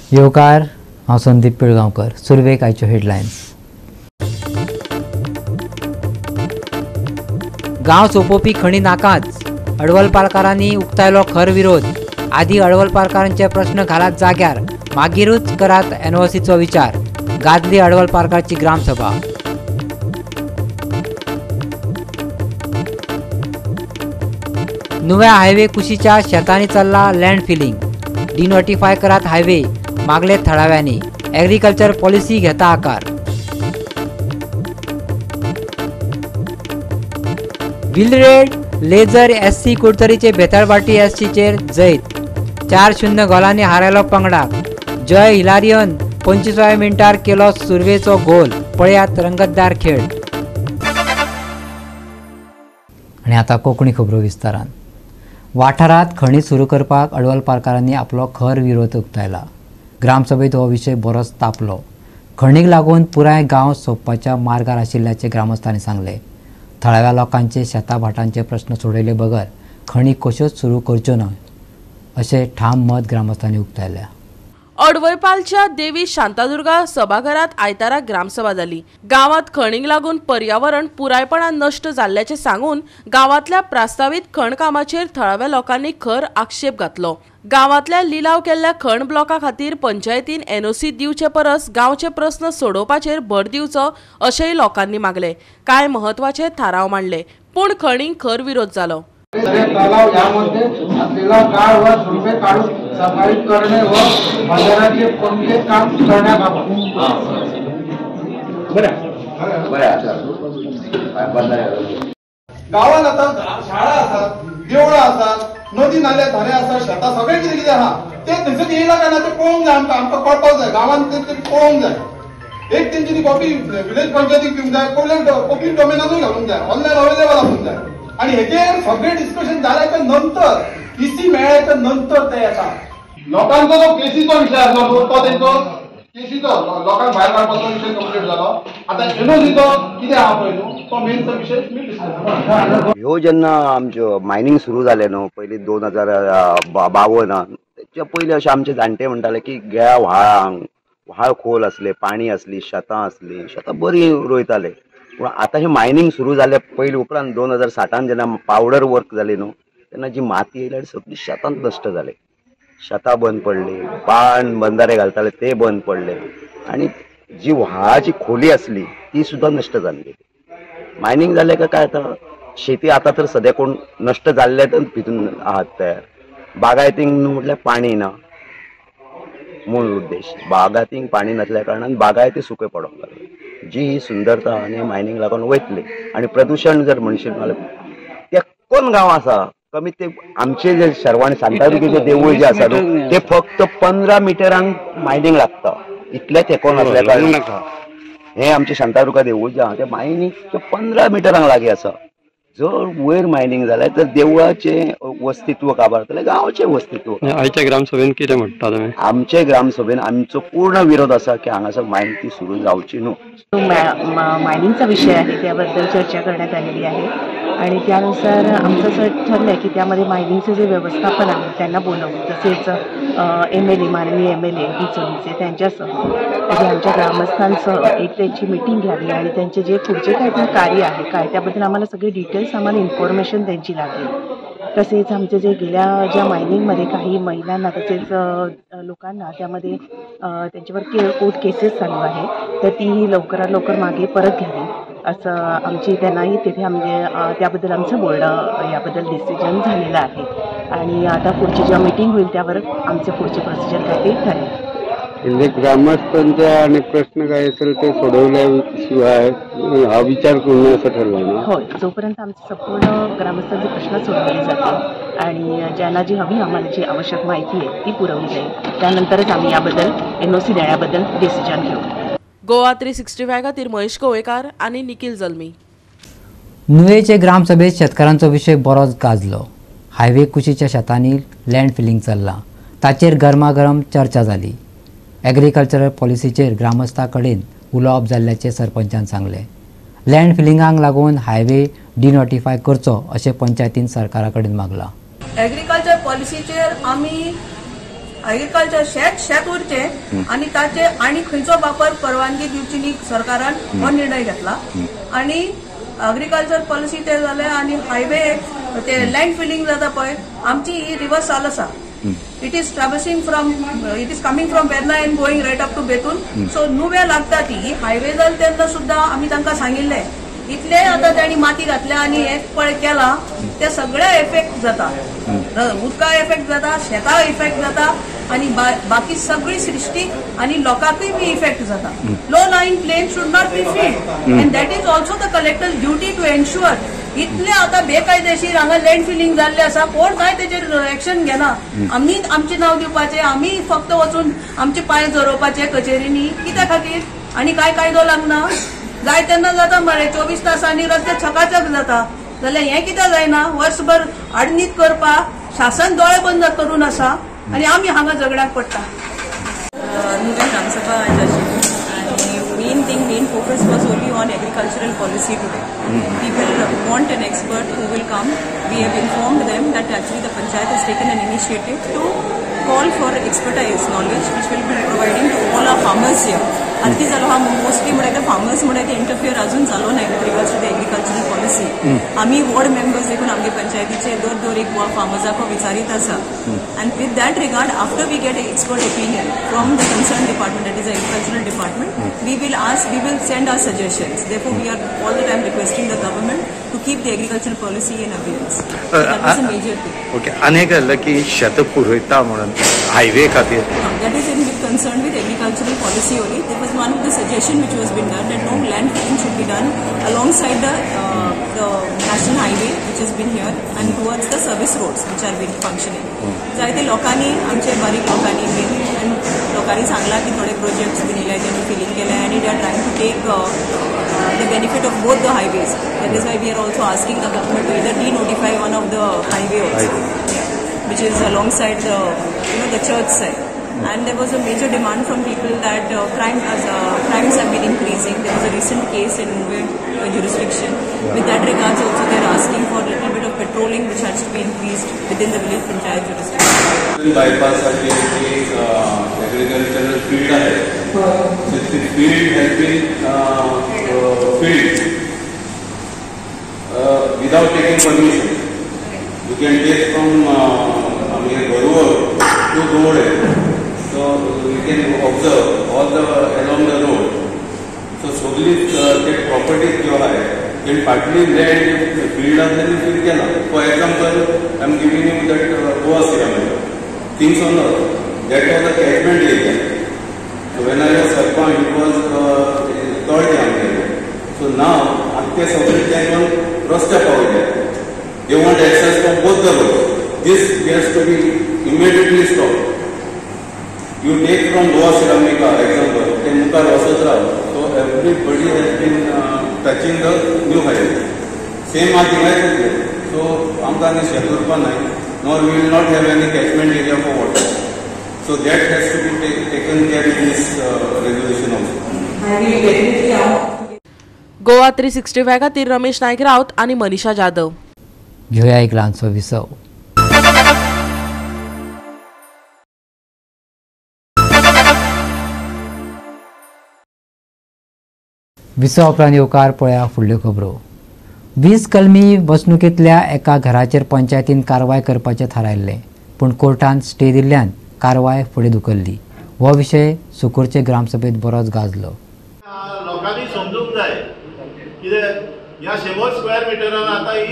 येवकार हांव संदीप पिळगांवकर. सुरवेक आयच्यो हेडलायन्स. गांव सोंपोवपी खणी नाकाच, अडवलपालकारांनी उक्तायलो खर विरोध. आदी अडवलपालकारांचे प्रश्न घालात जाग्यार, मागीरूच करात एनओसीचो विचार. गाजली अडवलपालकारांची ग्रामसभा. नुव्या हायवे कुशीच्या शेतांनी चल्ला लँड फिलिंग. डिनोटिफाय करात हायवे, मागले थळाव्यांनी. एग्रीकल्चर पॉलिसी घेता आकार. विलरेड लेझर एससी कुडतरीचे बेताळबाटी एससीचेर जैत. 4-0 गोलांनी हारयलो पंगडाक. जय हिलारियन 25व्या मिनटार केलो सुरवेचो गोल. पळयात रंगतदार खेळ. आनी आतां कोंकणी खबरो विस्तारान. वाठारांत खणी सुरू करपाक अडवलपालकारांनी आपलो खर विरोध उक्तायला. ग्रामसभेत हो विशय बरोच तापलो. खणीक लागून पुराय गांव सोंपपाच्या मार्गार आशिल्ल्याचे ग्रामस्थांनी सांगले. थळाव्या लोकांचे शेतां भाटांचे प्रश्न सोडयले बगर खणी कश्योच सुरू करच्यो न्हय अशें ठाम मत ग्रामस्थांनी उक्तायल्या. अडवळपालच्या देवी शांतादुर्गा सभाघरात आयतारा ग्रामसभा जाली. गावात खणीक लागून पर्यावरण पुरायपणान नष्ट जाल्ल्याचे सांगून गावातल्या प्रस्तावित खण कामाचेर थळाव्या लोकांनी खर आक्षेप घातलो. गावातल्या लिलाव केल्ल्या खण ब्लॉका खातीर पंचायतीन एनओसी दिवचे परस गांवचे प्रस्न सोडोवपाचेर भर दिवचो अशेंय लोकांनी मागले. कांय महत्वाचे थाराव मांडले, पूण खणीक खर विरोध जालो. तलाव यामध्ये असलेला गाळ व झुडपे काढून सफाई करणे व बाजाराचे कोणते काम करण्यात आले. गावात आता शाळा असतात, देवळां असतात, नदी नाले धारे असतात, शेतां सगळे कितें कितें आहा ते थंयसर येयला काय ना ते पळोवंक जाय. आमकां कळपाक जाय. गांवांत ते पळोवंक जाय. एक तेंच्यांनी कॉपी विलेज पंचायतीक दिवंक जाय, पब्लीक डोमेनानूय घालूंक जाय, ऑनलायन अवेलेबल आसूंक जाय. आणि हेजेर सगळे डिस्कशन जाल्याच्या नंतर इसी मेळ्याच्या नंतर ते येता. लोकांचो जो केसीचो विशय आसलो तो तेंचो केसीचो लोकांक भायर काडपाचो विशय कंप्लीट जालो. आता एनओसीचो कितें आहा पळय न्हू तो मेनचो विशय डिस्कस. ह्यो जेन्ना आमच्यो मायनिंग सुरू जालें न्हू पयलीं 2052 तेच्या पयलीं अशें आमचे जाणटे म्हणटाले की ह्या व्हाळांक व्हाळ खोल असले, पाणी असली, शेतां असली, शेतां बरी रोयताले. पूण आतां हें मायनिंग सुरू जाले पयलीं उपरांत 2060 जेन्ना पावडर वर्क जाली न्हू तेन्ना जी माती येयली सगळी शेतांत नश्ट जाली. शेतां बंद पडली, बांद बंदारे घालताले ते बंद पडले आनी जी व्हाळाची खोली असली ती सुद्दां नश्ट जाल्ली. मायनिंग जालें काय आतां शेती आतां तर सद्या कोण नश्ट जाल्लेच भितून आहात तयार. बागायतींक न्हू म्हटल्यार पाणी ना. मूळ उद्देश बागायतींक पाणी नसल्या कारणान बागायती सुके पडोंक लागले. जी ही सुंदरता आनी मायनिंग लागून वयतली. आनी प्रदूषण जर म्हणशीत जाल्यार ते कोण गांव आसा कमीत ते आमचे जे शर्वाणी शांतादुर्गेचे देवूळ जे आसा ते फक्त 15 मिटरांक मायनिंग लागता. इतले तेकोन असल्या कारणान हे आमचे शांतादुर्गा देवूळ जे आहा ते मायनिंग 15 मिटरांक लागीं आसा. जर वयर मायनिंग जाल्यार तर देवळाचे वस्तित्व काबारतले, गांवचे वस्तित्व. आयच्या ग्रामसभेन कितें म्हणटा तुमी? आमचे ग्रामसभेन आमचो पूर्ण विरोध आसा की हांगासर मायनिंग ती सुरू जावची न्हू. मायनिंगचा विषय आहे त्याबद्दल चर्चा करण्यात आलेली आहे आणि त्यानुसार आमचं असं ठरलं आहे की त्यामध्ये मायनिंगचं जे व्यवस्थापन आहे त्यांना बोलवून तसेच MLA माननीय MLA डिचोलीचे त्यांच्यासह म्हणजे आमच्या ग्रामस्थांसह एक त्यांची मीटिंग घ्यावी आणि त्यांचे जे पुढचे काही कार्य आहे काय त्याबद्दल आम्हाला सगळे डिटेल्स आम्हाला इन्फॉर्मेशन त्यांची लागेल. तसेच आमचे जे ज्या मायनिंगमध्ये काही महिलांना तसेच लोकांना त्यामध्ये त्यांच्यावर कोर्ट केसेस चालू आहे तर ती लवकरात लवकर मागे परत घ्यावी असं आमची त्यांनाही तिथे म्हणजे त्याबद्दल आमचं बोलणं याबद्दल डिसिजन झालेलं आहे. आणि आता पुढची जेव्हा मीटिंग होईल त्यावर आमचे पुढचे प्रोसिजर काय ते ठरेल. ग्रामस्थांचा अनेक प्रश्न काय असेल ते सोडवल्याशिवाय हा विचार करून असं ठरलं ना? होय, जोपर्यंत आमचे संपूर्ण ग्रामस्थांचे प्रश्न सोडवले जातील आणि ज्यांना जी हवी आम्हाला जी आवश्यक माहिती आहे ती पुरवली जाईल त्यानंतरच आम्ही याबद्दल NOC देण्याबद्दल डिसिजन घेऊ. गोवा 365 खातीर महेश गोवेकार आणि निखिल जल्मी. नुवेचे ग्रामसभेत शेतकारांचो विशय बरोच गाजलो. हायवे कुशीच्या शेतांनी लँड फिलिंग चल्लां. ताचेर गरमागरम चर्चा जाली. एग्रीकल्चरल पॉलिसीचेर ग्रामस्थां कडेन उलोवप जाल्ल्याचे सरपंचान सांगले. लँड फिलिंगाक लागून हायवे डिनोटिफाय करचो अशें पंचायतीन सरकारा कडेन मागलां. एग्रीकल्चर पॉलिसीचेर आमी एग्रीकल्चर शेत उरचे आणि ताचे आणि खंयचो वापर परवानगी दिवची न्ही सरकारान हो निर्णय घेतला आणि एग्रीकल्चर पॉलिसी ते जाले आणि हायवे ते लँड फिलिंग जाता पळय आमची ही रिवर्स चाल आसा. It is coming from Verna and going right up to Betul. So नुवें लागता ती हायवे जाल तेन्ना सुद्धा आमी तांकां सांगिल्ले इतले आता त्यांनी माती घातल्या आणि हे पळय केला ते सगळे इफेक्ट जाता. उदका इफेक्ट जाता, शेता इफेक्ट जाता आणि बाकी सगळी सृष्टी आणि लोकांकूय बी इफेक्ट जाता. Low line plain should not be filled and that is also the collector duty to ensure. इतले आता बेकायदेशीर हांगा लँड फिलिंग जाल्ले आसा, कोण काय तेचेर एक्शन घेना. आमी आमचे नाव दिवपाचे, आमी फक्त वचून आमचे पांय जोडोवपाचे कचेरींनी कित्या खातीर आणि काय कायदो लागना. जाय तेन्ना जाता मरे 24 तासांनी रस्ते चकाचक जाता जाल्यार हें कित्याक जायना. वर्सभर आडनीत करपाक शासन दोळे बंद करून आसा आणि आमी हांगा झगड्याक पडटा. ग्रामसभा main focus was only on agricultural policy today. We will want an expert who will come. We have informed them that actually the panchayat has taken an initiative to call for expertise knowledge which will be providing to all our farmers here. अति जालो हा mostly म्हणटा farmers म्हणटा interfere अजून जालो नाही with regards to the agricultural policy. आम्ही ward members देखून आमगे पंचायतीचे दर एक फार्मर्साक विचारीत आसा and with that regard after we get expert opinion from the concern department that is agricultural department we will send our suggestions. Therefore we are all the time requesting the government to keep the agricultural policy in abeyance. That is a major thing. Okay. अनेक जाल्लें की शेत पुरयता म्हणून highway खातीर that is in concerned with agricultural policy only. There was one of the suggestion which was been done that no land filling should be done alongside the national highway which has been here and towards the service roads which are been functioning. जायते लोकांनी आमचे बारीक लोकांनी bin लोकांनी सांगला की थोडे projects bin येयले त्यांनी फिलिंग केले आणि they are trying to take the benefit of both the highways. That is why we are also asking the government to either de-notify one of the highway also, which is alongside the church side. And there was a major demand from people that crimes have been increasing. There was a recent case in jurisdiction. With that regards also they are asking for a little bit of patrolling which has to be increased within the village panchayat jurisdiction. Bypass agricultural field आहे. So the field has been filled without taking permission. You can take from Garua to Dode. So you can observe all along the road. So solely that property जो है, can partly land field and then fill केला. For example, I am giving you that Goa ceramic. Things on that was the catchment area. So when I was Sarpanch, it was third area. So now, आपके सगळे त्याच्यावर रस्ते पावले. They want access from both the roads. This has to be immediately stopped. You take from Goa Ceramica example, then Mukar Vasudra, so everybody has been touching the new highway. Same thing. So, Amka is Shaturpa nahi, nor we will not have any catchment area for water. So that has to be taken care in this resolution also. Goa 365 खातीर रमेश नायक रावत आणि मनीषा जाधव. घेऊया एक ल्हानसो विसव. विसव उपरांत येवकार पळया फुडल्यो खबरो. 20 कलमी वसणुकेंतल्या एका घराचेर पंचायतीन कारवाय करपाचें थारायल्लें, पूण कोर्टान स्टे दिल्ल्यान कारवाय फुडें धुकल्ली. हो विशय सुकूरचे ग्रामसभेत बरोच गाजलो. लोकांनी समजूंक जाय कितें ह्या 100 स्क्वेअर मिटरान आतां ही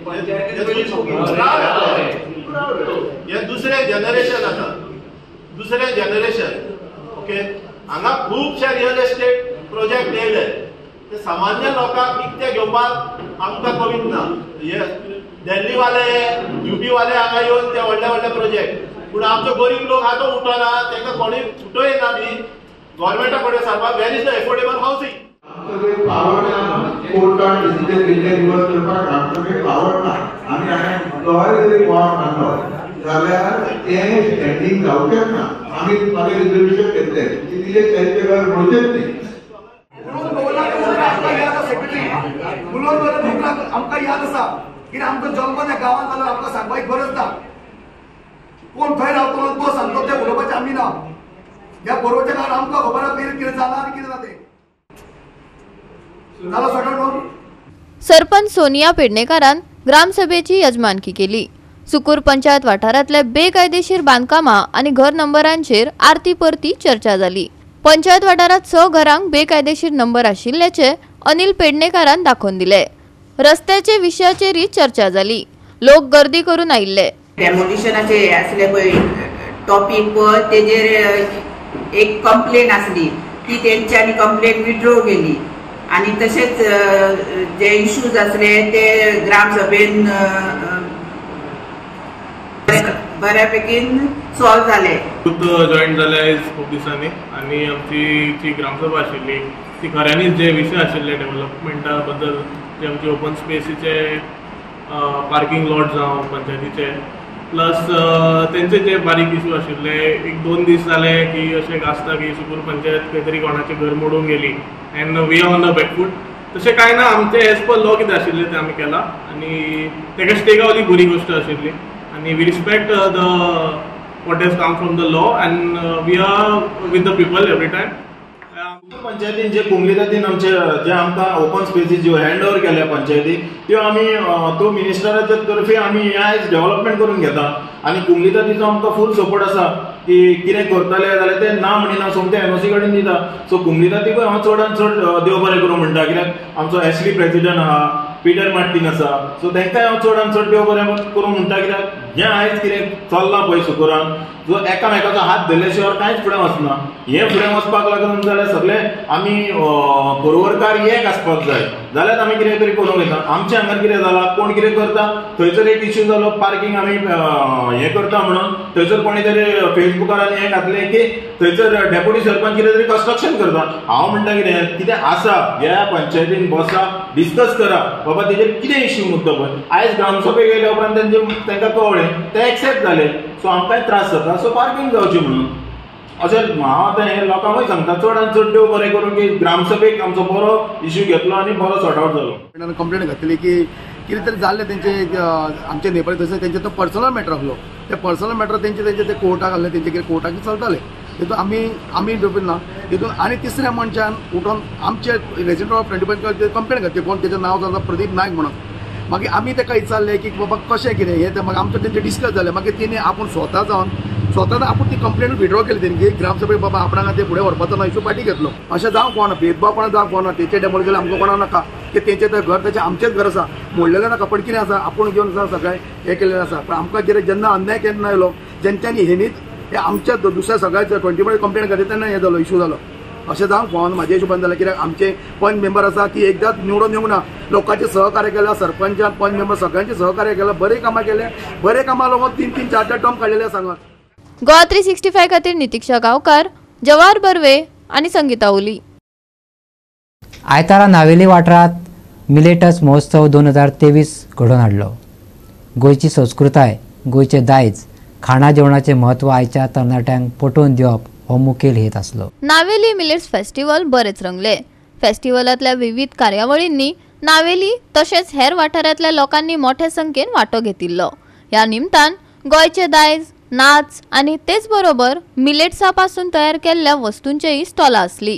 हे दुसरें जनरेशन आसा, दुसरें जनरेशन. ओके, हांगा खुबशे रियल एस्टेट प्रोजेक्ट येयले, ते सामान्य लोकांक विकते घेवपाक आमकां कमीत ना. हे दिल्ली वाले यूपी वाले हांगा येवन ते व्हडले व्हडले प्रोजेक्ट, पूण आमचो गरीब लोक आतां उठना, तांकां कोणी उठयना बी गव्हर्मेंटा कडेन सांगपाक where is the affordable housing. कोर्टान डिसिजन दिल्ले दिवस करपाक आमचे पावर ना आनी गोंय जरी वाव मारलो जाल्यार तें स्टँडींग जावचेंच ना. आमी तुमकां रिजर्वेशन घेतले कितले तेंचे घर मोडचेच न्ही. आमकां याद आसा कितें आमचो जल्म त्या गांवांत जालो आमकां सांगपाची गरज ना. कोण खंय रावतलो तो सांगतो ते उलोवपाचें आमी ना. ह्या परवाच्या काळात आमकां खबर आसा कितें जालां आनी कितें जाता तें. जालो सगळें न्हू. सरपंच सोनिया पेडणेकारान ग्रामसभेची यजमानकी केली. सुकूर पंचायत वाठारांतल्या बेकायदेशीर बांदकामां आनी घर नंबरांचेर आरती परती चर्चा जाली. पंचायत वाठारांत 6 घरांक बेकायदेशीर नंबर आशिल्ल्याचे अनिल पेडणेकारान दाखोवन दिले. रस्त्याचे विशयाचेरय चर्चा जाली. लोक गर्दी करून आयिल्ले. डेमोलिशनाचे आसले पळय टॉपिक पळय तेजेर एक कंप्लेन आसली ती तेंच्यांनी कंप्लेन विड्रॉ केली आणि तसेच जे इश्यूज आसले ते ग्रामसभेन बऱ्यापैकी सॉल्व जाले. जॉईन जाले खूप दिसांनी आणि आमची जी ग्रामसभा आशिल्ली ती खऱ्यांनीच जे विशय आशिल्ले डेव्हलपमेंटा बद्दल जे आमचे ओपन स्पेसीचे पार्किंग लॉट जावं पंचायतीचे प्लस तेंचे जे बारीक इश्यू आशिल्ले 1-2 दीस जाले की अशें आसता की सुकूर पंचायत खंय तरी कोणाचें घर मोडून गेली and we are on the back foot. तशें कांय ना. आमचें एज पर लॉ कितें आशिल्लें तें आमी केलां आनी तेका स्टे गावली बरी गोश्ट आशिल्ली आनी we respect the what has come from the law and we are with the people every time. पंचायतीन जे कुंगलीतातीन आमचे जे आमकां ओपन स्पेसीस ज्यो हँड ओवर केल्या पंचायतीक त्यो आमी थ्रू मिनिस्टराच्या तर्फे आमी आयज डेव्हलपमेंट करून घेता आनी कुंगलीतातीचो आमकां फूल सपोर्ट आसा की कितें करतले जाल्यार ते ना म्हणिना सोमते एनओसी कडेन दिता. सो कुंगलीतातीकूय हांव चडांत चड देव बरें करूं म्हणटा कित्याक आमचो एसली प्रेसिडेंट आहा पीटर मार्टीन आसा सो तांकांय हांव चडांत चड देव बरें करूं म्हणटा कित्याक जें आयज कितें चल्लां पळय सुकुरान जो एकामेकाचो हात धरले शिवाय कांयच फुडें वचना. हें फुडें वचपाक लागून जाल्यार सगळे आमी परवरकार एक आसपाक जाय जाल्यार आमी कितें तरी करूंक येता. आमच्या हांगार कितें जालां कोण कितें करता थंयसर एक इश्यू जालो पार्किंग आमी हें करता म्हणून थंयसर कोणी तरी फेसबुकार आनी हें घातलें की थंयसर डेप्युटी सरपंच कितें तरी कंस्ट्रक्शन करता. हांव म्हणटा कितें आसा ह्या पंचायतीन बसा डिस्कस करा बाबा तेजेर कितें इश्यू मुद्दो पळय. आयज ग्रामसभेक गेल्या उपरांत तांकां कळ्ळें ते एक्सेप्ट जाले. सो आमकांय त्रास जाता सो पार्किंग जावची म्हणून अशें हांव आतां हें लोकांकूय सांगता चडांत चड देव बरें करूं की ग्रामसभेक आमचो बरो इश्यू घेतलो आनी बरो सॉर्ट आउट जालो. कंप्लेंट घातली की कितें तरी जाल्लें तेंचे आमचे नेबरी थंयसर तेंचे तो पर्सनल मॅटर आसलो. ते पर्सनल मॅटर तेंचे ते कोर्टाक घाल्ले तेंचे कितें कोर्टाक चलताले तितून आमी डोबील ना तितून आनी तिसऱ्या मनशान उठोन आमचे रेजिडेंट ऑफ 25 कंप्लेंट घातली कोण तेजें नांव जाता प्रदीप नायक म्हणून. मागीर आमी ताका विचारलें की बाबा कशें कितें हें तें मागीर आमचें तेंचें डिस्कस जालें. मागीर तेणी आपूण स्वता आपूण ती कंप्लेंट विड्रॉ केली तेणी ग्रामसभेक बाबा आपणाक ते फुडें व्हरपाचो ना इशू फाटी घेतलो. अशें जावंक कोणा भेदभावपणा जावंक कोणा तेंचे डेमोल केलें आमकां कोणा नाका की तेंचें तें घर तेचें आमचेंच घर आसा मोडलेलें नाका पण कितें आसा आपूण घेवन आसा सगळें हें केलेलें आसा. पण आमकां कितें जेन्ना अन्याय केन्ना आयलो जेंच्यांनी हेणीच हे आमच्या दुसऱ्या सगळ्या 25 कंप्लेंट घातली तेन्ना हें जालो इशू जालो. अशें जावंक कोण म्हाज्या हिशोबान जाल्यार कित्याक आमचे पंच मेंबर आसा ती एकदांच निवडून येवंक ना. लोकांचे सहकार्य केल्या सरपंचान पंच मेंबर सगळ्यांचे सहकार्य केलं बरें कामां केले बरें कामां लागून 3-3, 4-4 टर्म काडलेले सांगात. गोवा 365 खातीर नितीक्षा गांवकार, जवाहर बर्वे आनी संगीता ओली. आयतारा नावेली वाठारांत मिलेटस महोत्सव 2023 घडोवन हाडलो. गोंयची संस्कृताय गोंयचे दायज खाणा जेवणाचें म्हत्व आयच्या तरणाट्यांक पटोवन दिवप हो मुखेल हेत आसलो. नावेली मिलेट्स फेस्टिवल बरेच रंगले. फेस्टिवलांतल्या विविध कार्यावळींनी नावेली तशेंच हेर वाठारांतल्या लोकांनी मोठ्या संख्येन वांटो घेतिल्लो. ह्या निमतान गोंयचे दायज नाच आनी तेच बरोबर मिलेट्सा पासून तयार केल्ल्या वस्तूंचेय स्टॉलां आसली.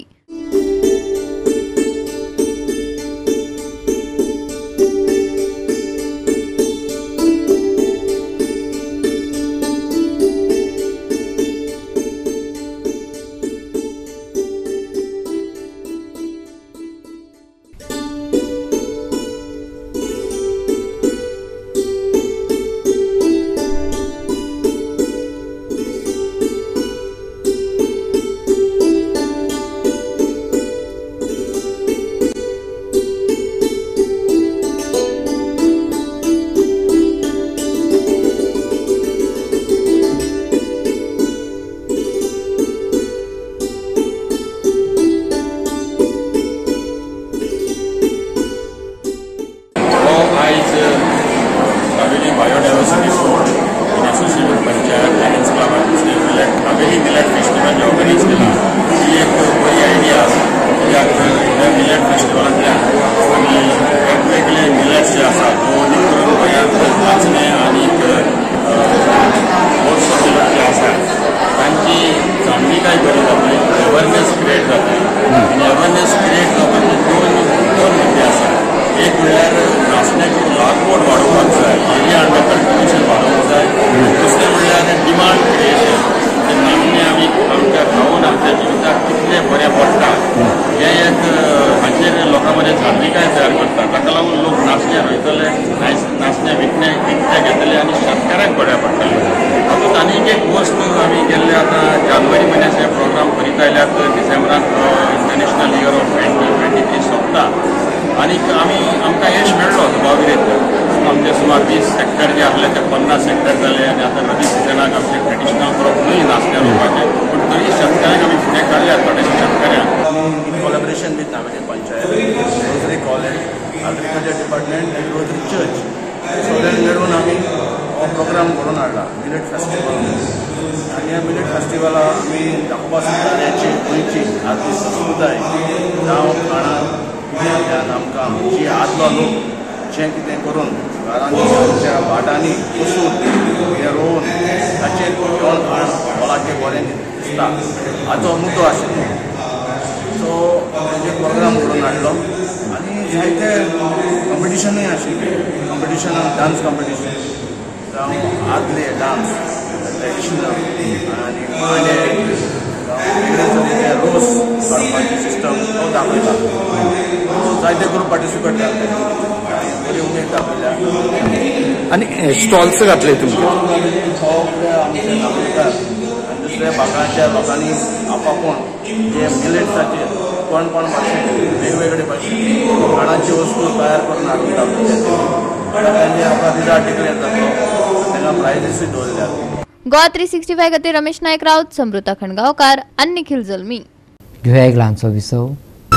पिकाय तयार करता ताका लागून लोक नाचण्या रोयतले नाचण्या विकते घेतले आनी शेतकारांक बऱ्या पडटले तातूंत आनीक एक वस्त आमी गेल्ले आतां जानेवारी म्हयन्याचे प्रोग्राम करीत आयल्यात डिसेंबराक इंटरनॅशनल इयर ऑफ 2023 सोंपता आनीक आमकां यश मेळ्ळो बाविरेंत आमचे सुमार 20 हेक्टर जे आसले ते 50 हेक्टर जाले आनी आतां रबी सिजनाक आमचे ट्रेडिशनल क्रॉप न्हय नाचण्या रोवपाचे पूण तरी शेतकऱ्यांक आमी फुडें काडल्यात थोड्याशा शेतकऱ्यांक in collaboration with Navani Panchayat, Rosary College, Agriculture Department and Rosary Church. सगळ्यांक मेळून आमी हो प्रोग्राम करून हाडला मिलेट फेस्टिवल आनी ह्या मिलेट फेस्टिवला आमी दाखोवपा सोदताल्याची गोंयची आदली संस्कृताय जावं खाणां कितें आमकां जी आदलो लोक जें कितें करून घरांनी आमच्या भाटांनी बसून हें रोवन ताचेर जेवण खाण हॉलाचेर बरें दिसता हाचो मुद्दो आशिल्लो सो तेजे प्रोग्राम करून हाडलो आनी जायते कॉम्पिटिशनूय आशिल्ले कॉम्पिटिशनाक डान्स कॉम्पिटिशन जावं आदले डान्स ट्रेडिशनल आनी माने वेगळे तरेचे रोस काडपाचें सिस्टम तो दाखयता जायते ग्रूप पार्टिसिपेट जाले बरी उमेद दाखयल्या आनी स्टॉल्स घातले तुमचे सगळे आमचे नागरिकांक आनी दुसऱ्या भागांच्या लोकांनी आपापूण जे मिलेट्साचेर कोण भाशेन वेगवेगळे भाशेन खाणांची वस्तू तयार करून हाडून दाखयले तांचे आमकां रिजाल्ट डिक्लेअर जातलो तांकां प्रायजीसूय दवरल्यात. गोवा 365 खातीर रमेश नायक रावत, समृता खणगांवकार आनी निखिल जल्मी. घेऊया एक ल्हानसो विसव.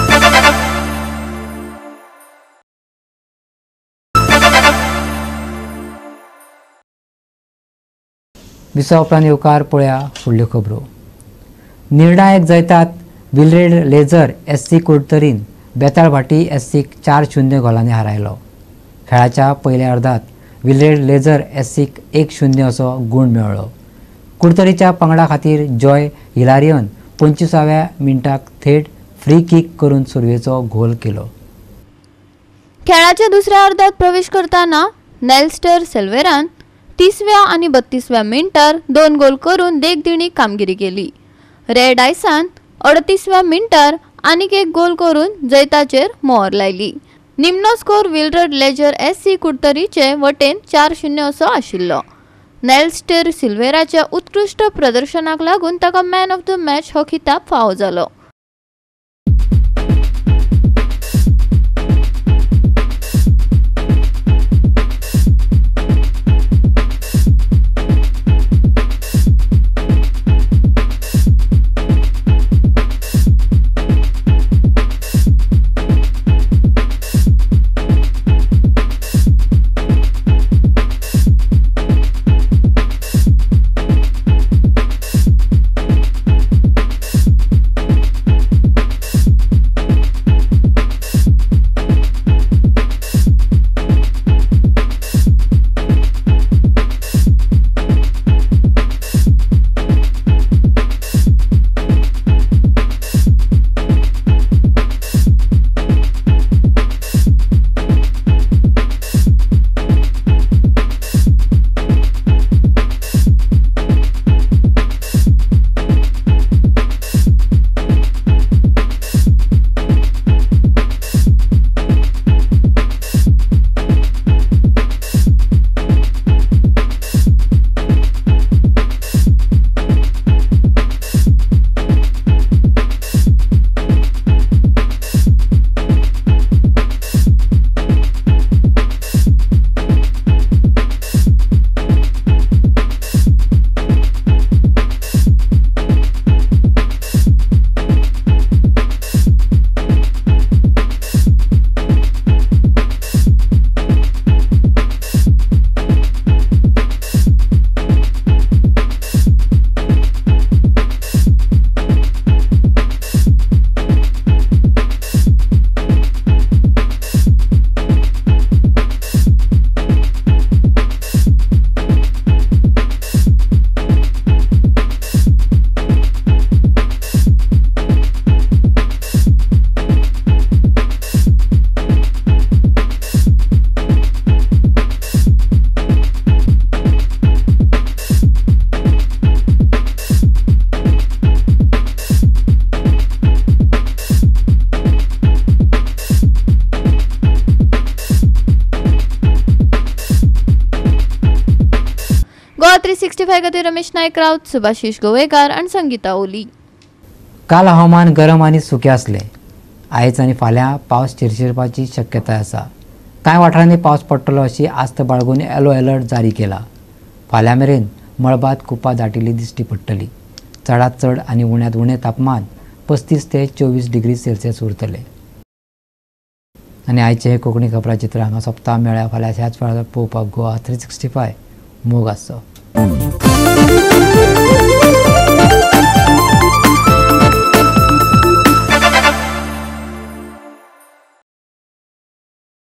विसव उपरांत येवकार पळया फुडल्यो खबरो. निर्णायक जैतात विलरेड लेझर SC कुडतरीन बेताळ भाटी SCक 4-0 गोलांनी हारायलो. खेळाच्या पयल्या अर्दात विलरेड लेझर SCक 1-0 असो गूण मेळ्ळो. कुडतरीच्या पंगडा खातीर जॉय हिलारियन 25व्या मिनटाक थेट फ्री किक करून सुरवेचो गोल केलो. खेळाच्या दुसऱ्या अर्धात प्रवेश करताना नेल्स्टर सिल्वेरान 30व्या आनी 32व्या मिनटार 2 गोल करून देखदिणी कामगिरी केली. रेड आयसान 38व्या मिनटार आनीक एक गोल करून जैताचेर मोहर लायली. निमनो स्कोर विलरेड लेझर SC कुडतरीचे वटेन 4-0 असो आशिल्लो. नेल्स्टर सिल्वेराच्या उत्कृष्ट प्रदर्शनाक लागून ताका मॅन ऑफ द मॅच हो खिताब फावो जालो. 365 खातीर रमेश नायक राउत, सुभाशीश गोवेकार आणि संगीता ओली. काल हवामान गरम आणि सुकें आसलें. आयज आनी फाल्यां पावस चिरचिरपाची शक्यताय आसा. कांय वाठारांनी पावस पडटलो अशी आस्त बाळगून येलो अलर्ट जारी केला. फाल्यां मेरेन मळबात कुपां दाटिल्ली दिश्टी पडटली. चडांत चड आनी उण्यांत उणें तापमान 35 ते 24 डिग्री सेल्सियस उरतले. आनी आयचे हे कोंकणी खबराचित्र हांगा सोंपता. मेळ्या फाल्यां ह्याच वेळार पळोवपाक गोवा 365 मोग आसचो.